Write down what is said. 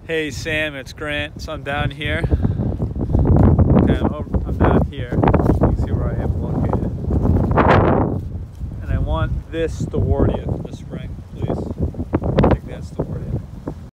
Hey Sam, it's Grant. So I'm down here. Okay, I'm down here. You can see where I am located. And I want this Stewardia. The